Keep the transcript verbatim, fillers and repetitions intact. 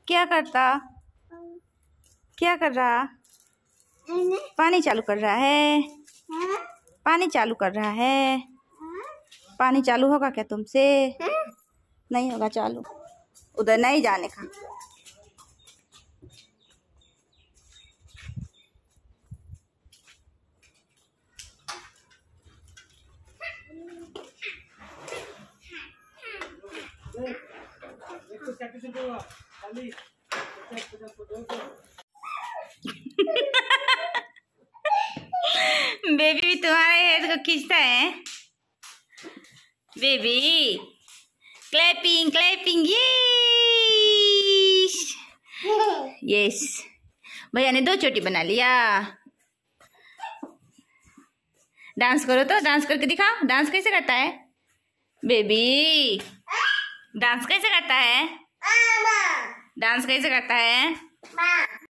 क्या करता? क्या कर रहा? पानी चालू कर रहा है। पानी चालू कर रहा है। पानी चालू होगा क्या तुमसे? नहीं होगा चालू। उधर नहीं जाने का। बेबी भी तुम्हारे हेड को खींचता है। Baby clapping clapping yes yes. भैया ने दो चोटी बना लिया। डांस करो तो, डांस करके दिखाओ। डांस कैसे करता है बेबी? डांस कैसे करता है? डांस कैसे करता है?